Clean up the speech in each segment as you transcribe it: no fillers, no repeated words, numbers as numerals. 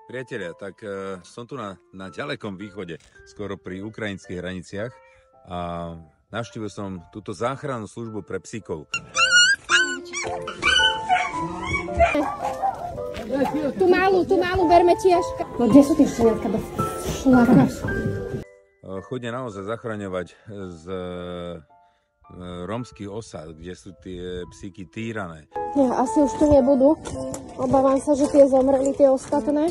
Priatelia, tak som tu na ďalekom východe, skoro pri ukrajinských hraniciach a navštívil som túto záchrannú službu pre psíkov. Tú malú berme tiež. No kde sú tie šteniatka bez šlaka? Chodia naozaj zachraňovať z rómskych osad, kde sú tie psíky týrané. Nie, asi už tu nebudú. Obávam sa, že tie zomreli, tie ostatné.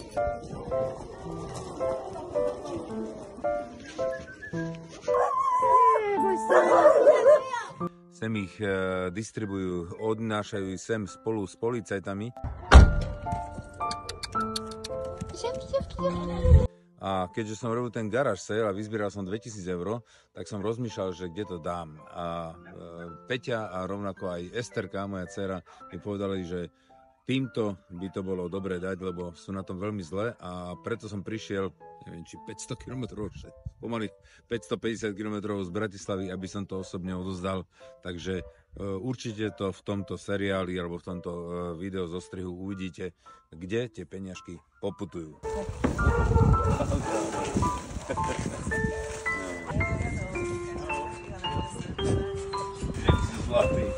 Sem ich distribujú, odnášajú ich sem spolu s policajtami. A keďže som robil ten garáž sale a vyzbieral som 2000 €, tak som rozmýšľal, že kde to dám. A Peťa a rovnako aj Esterka, moja dcera, mi povedali, že týmto by to bolo dobre dať, lebo sú na tom veľmi zle a preto som prišiel, neviem, či 500 km, pomaly 550 km z Bratislavy, aby som to osobne odozdal. Takže určite to v tomto seriáli alebo v tomto videu zo strihu uvidíte, kde tie peniažky poputujú. Zlatý.